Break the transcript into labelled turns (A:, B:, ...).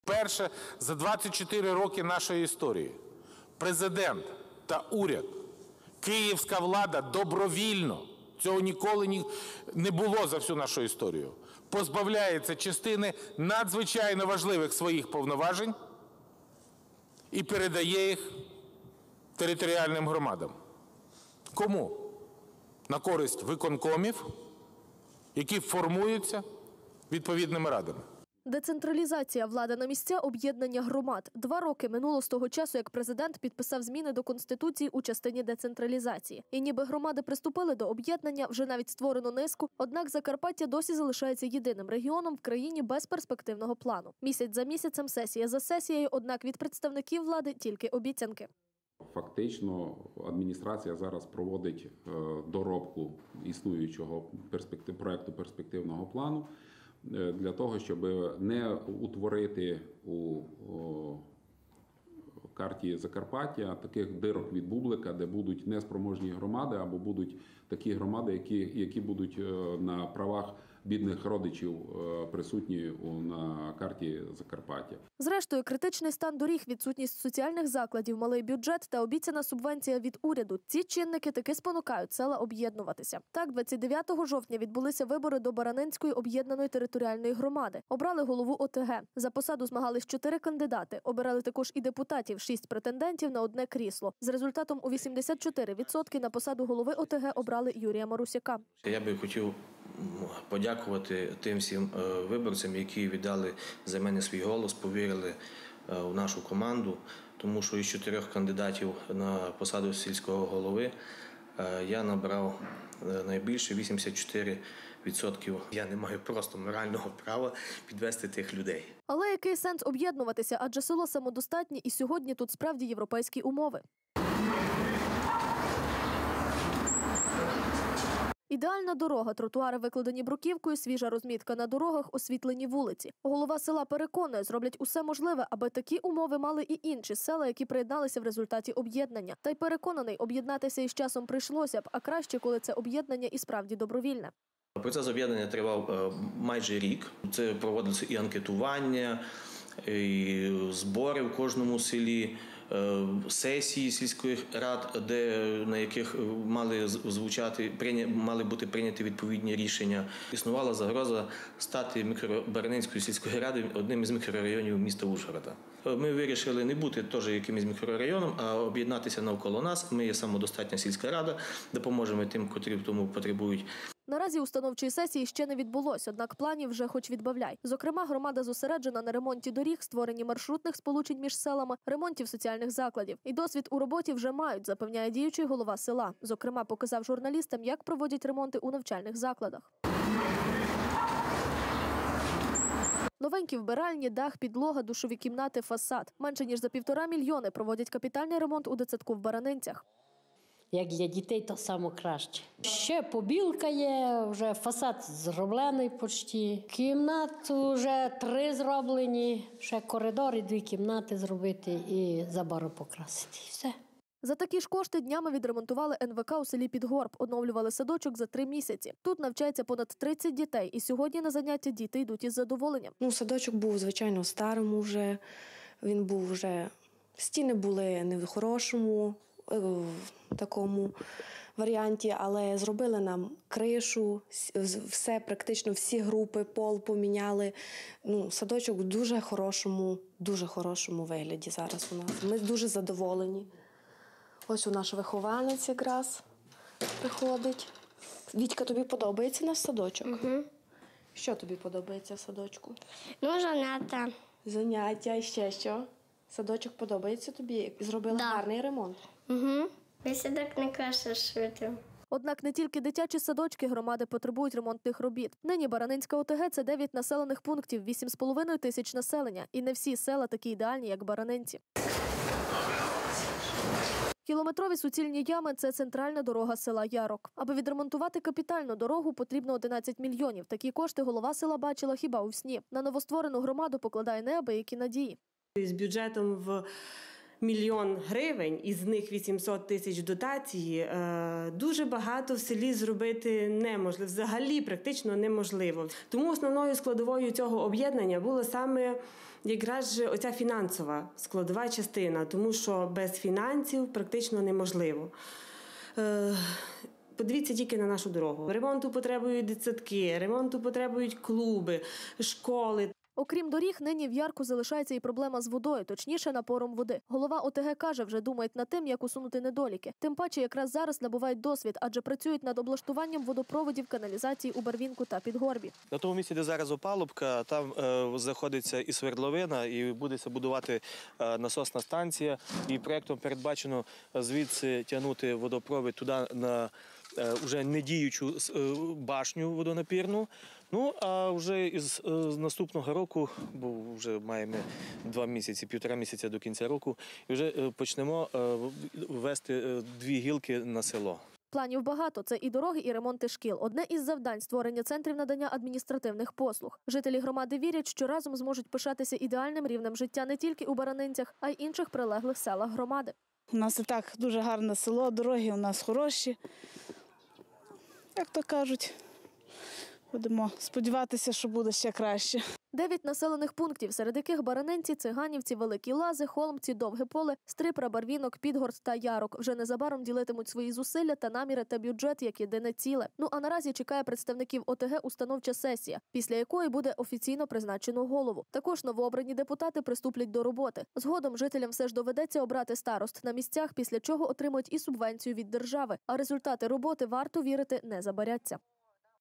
A: Перше за 24 роки нашої історії президент та уряд, київська влада добровільно, цього ніколи не було за всю нашу історію, позбавляється частини надзвичайно важливих своїх повноважень і передає їх територіальним громадам. Кому? На користь виконкомів, які формуються відповідними радами.
B: Децентралізація влади на місця, об'єднання громад. 2 роки минуло з того часу, як президент підписав зміни до Конституції у частині децентралізації. І ніби громади приступили до об'єднання, вже навіть створено низку, однак Закарпаття досі залишається єдиним регіоном в країні без перспективного плану. Місяць за місяцем, сесія за сесією, однак від представників влади тільки обіцянки.
C: Фактично адміністрація зараз проводить доробку існуючого проекту перспективного плану для того, щоб не утворити у карті Закарпаття таких дирок від бублика, де будуть неспроможні громади або будуть такі громади, які будуть на правах бідних родичів присутні на карті Закарпаття.
B: Зрештою, критичний стан доріг, відсутність соціальних закладів, малий бюджет та обіцяна субвенція від уряду – ці чинники таки спонукають села об'єднуватися. Так, 29 жовтня відбулися вибори до Баранинської об'єднаної територіальної громади. Обрали голову ОТГ. За посаду змагались 4 кандидати. Обирали також і депутатів, 6 претендентів на одне крісло. З результатом у 84% на посаду голови ОТГ обрали Юрія Марусяка.
D: Я би хотів подякувати тим всім виборцям, які віддали за мене свій голос, повірили в нашу команду, тому що із 4 кандидатів на посаду сільського голови я набрав найбільше 84%. Я не маю просто морального права підвести тих людей.
B: Але який сенс об'єднуватися, адже село самодостатнє і сьогодні тут справді європейські умови. Ідеальна дорога, тротуари викладені бруківкою, свіжа розмітка на дорогах, освітлені вулиці. Голова села переконує, зроблять усе можливе, аби такі умови мали і інші села, які приєдналися в результаті об'єднання. Та й переконаний, об'єднатися із часом прийшлося б, а краще, коли це об'єднання і справді добровільне.
D: Процес об'єднання тривав майже рік. Це проводилося і анкетування, і збори в кожному селі, сесії сільських рад, на яких мали бути прийняті відповідні рішення. Існувала загроза стати Баранинською сільською радою одним із мікрорайонів міста Ужгорода. Ми вирішили не бути теж якимось мікрорайоном, а об'єднатися навколо нас. Ми є самодостатня сільська рада, допоможемо тим, котрі в тому потребують.
B: Наразі установчої сесії ще не відбулось, однак планів вже хоч відбавляй. Зокрема, громада зосереджена на ремонті доріг, створенні маршрутних сполучень між селами, ремонтів соціальних закладів. І досвід у роботі вже мають, запевняє діючий голова села. Зокрема, показав журналістам, як проводять ремонти у навчальних закладах. Новенькі вбиральні, дах, підлога, душові кімнати, фасад. Менше ніж за 1,5 мільйони проводять капітальний ремонт у дитсадку в Баранинцях.
E: Як для дітей, то саме краще. Ще побілка є, вже фасад зроблений почти. Кімнат вже 3 зроблені, ще коридор і 2 кімнати зробити і забору покрасити. І все.
B: За такі ж кошти днями відремонтували НВК у селі Підгорб, оновлювали садочок за 3 місяці. Тут навчається понад 30 дітей, і сьогодні на заняття діти йдуть із задоволенням.
F: Садочок був, звичайно, старим уже, він був вже, стіни були не в хорошому такому варіанті, але зробили нам кришу, все, практично всі групи, пол поміняли. Садочок в дуже хорошому вигляді зараз у нас. Ми дуже задоволені. Ось у наш вихованець якраз приходить. Вітька, тобі подобається наш садочок?
G: Угу.
F: Що тобі подобається в садочку?
G: Заняття.
F: Заняття, і ще що? Садочок подобається тобі? Зробили гарний ремонт?
G: Угу. Якщо так не краще швидко.
B: Однак не тільки дитячі садочки громади потребують ремонтних робіт. Нині Баранинська ОТГ – це 9 населених пунктів, 8,5 тисяч населення. І не всі села такі ідеальні, як Баранинці. Кілометрові суцільні ями – це центральна дорога села Ярок. Аби відремонтувати капітальну дорогу, потрібно 11 мільйонів. Такі кошти голова села бачила хіба у сні. На новостворену громаду покладає неабиякі надії.
H: З бюджетом в 1 мільйон гривень, із них 800 тисяч дотації, дуже багато в селі зробити неможливо, взагалі практично неможливо. Тому основною складовою цього об'єднання було саме якраз же оця фінансова складова частина, тому що без фінансів практично неможливо. Подивіться тільки на нашу дорогу. Ремонту потребують дитсадки, ремонту потребують клуби, школи.
B: Окрім доріг, нині в Ярку залишається і проблема з водою, точніше напором води. Голова ОТГ каже, вже думають над тим, як усунути недоліки. Тим паче якраз зараз набувають досвід, адже працюють над облаштуванням водопроводів, каналізації у Барвінку та Підгорбі.
I: На тому місці, де зараз опалубка, там знаходиться і свердловина, і буде будувати насосна станція. І проєктом передбачено звідси тягнути водопровід туди на вже недіючу башню водонапірну. Ну, а вже із наступного року, бо вже маємо 2 місяці, 1,5 місяця до кінця року, і вже почнемо ввести 2 гілки на село.
B: Планів багато – це і дороги, і ремонти шкіл. Одне із завдань – створення центрів надання адміністративних послуг. Жителі громади вірять, що разом зможуть пишатися ідеальним рівнем життя не тільки у Баранинцях, а й інших прилеглих селах громади.
J: У нас і так дуже гарне село, дороги у нас хороші. Як то кажуть, будемо сподіватися, що буде ще краще.
B: 9 населених пунктів, серед яких Баранинці, Циганівці, Великі Лази, Холмці, Довге Поле, Стрипра, Барвінок, Підгород та Ярок вже незабаром ділитимуть свої зусилля та наміри та бюджет як єдине ціле. Ну а наразі чекає представників ОТГ установча сесія, після якої буде офіційно призначено голову. Також новообрані депутати приступлять до роботи. Згодом жителям все ж доведеться обрати старост на місцях, після чого отримують і субвенцію від держави. А результати роботи, варто вірити, не забаряться.